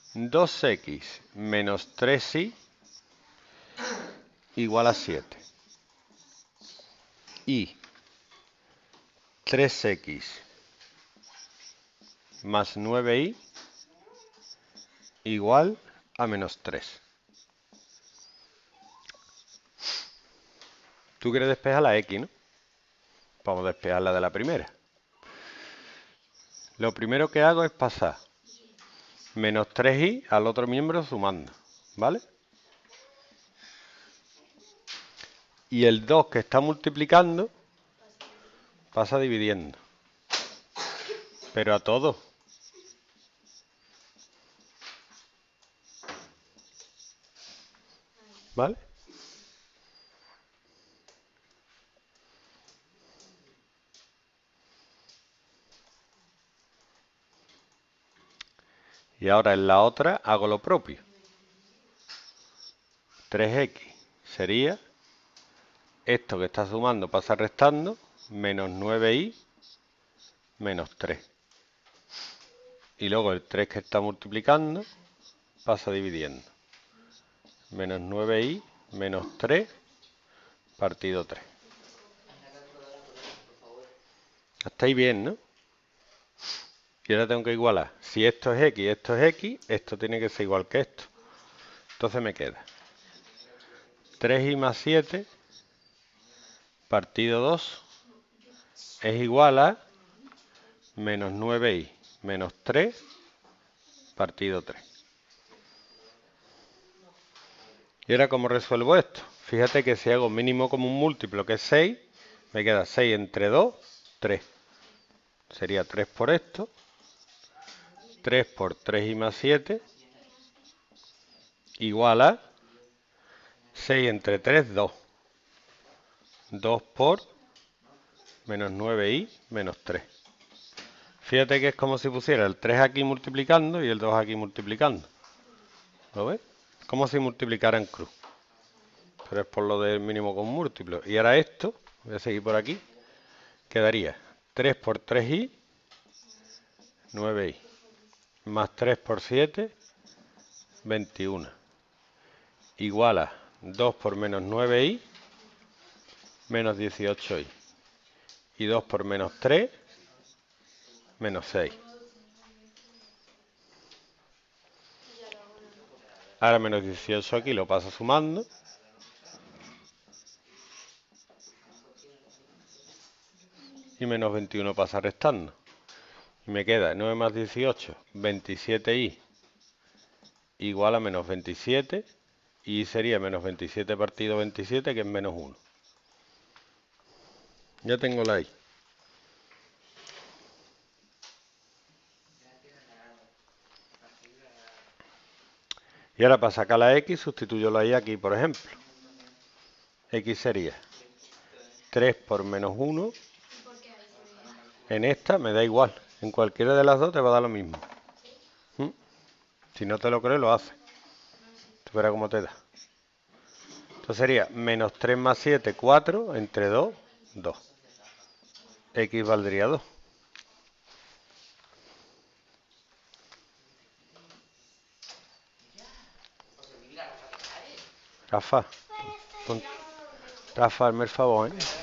2x menos 3y igual a 7. Y 3x más 9y igual a menos 3. Tú quieres despejar la x, ¿no? Vamos a despejarla de la primera. Lo primero que hago es pasar menos 3y al otro miembro sumando, ¿vale? Y el 2 que está multiplicando pasa dividiendo. Pero a todo. ¿Vale? Y ahora en la otra hago lo propio. 3x sería esto que está sumando pasa restando, menos 9y menos 3. Y luego el 3 que está multiplicando pasa dividiendo. Menos 9y menos 3 partido 3. Hasta ahí bien, ¿no? Y ahora tengo que igualar. Si esto es x, esto tiene que ser igual que esto. Entonces me queda 3y más 7 partido 2 es igual a menos 9y menos 3 partido 3. ¿Y ahora cómo resuelvo esto? Fíjate que si hago mínimo común múltiplo, que es 6, me queda 6 entre 2, 3. Sería 3 por esto, 3 por 3y más 7, igual a 6 entre 3, 2. 2 por menos 9y menos 3. Fíjate que es como si pusiera el 3 aquí multiplicando y el 2 aquí multiplicando. ¿Lo ves? Como si multiplicara en cruz. Pero es por lo del mínimo común múltiplo. Y ahora esto, voy a seguir por aquí, quedaría 3 por 3y, 9y, más 3 por 7, 21. Igual a 2 por menos 9y, menos 18y. Y 2 por menos 3, menos 6. Ahora menos 18 aquí lo paso sumando. Y menos 21 pasa restando. Y me queda 9 más 18, 27y igual a menos 27. Y sería menos 27 partido 27, que es menos 1. Ya tengo la y. Y ahora para sacar la x, sustituyo la y aquí, por ejemplo. X sería 3 por menos 1. En esta me da igual. En cualquiera de las dos te va a dar lo mismo. Si no te lo crees, lo haces. Tú verás cómo te da. Entonces sería menos 3 más 7, 4. Entre 2, 2. X valdría 2. Rafa, Rafa, hazme el favor, ¿eh?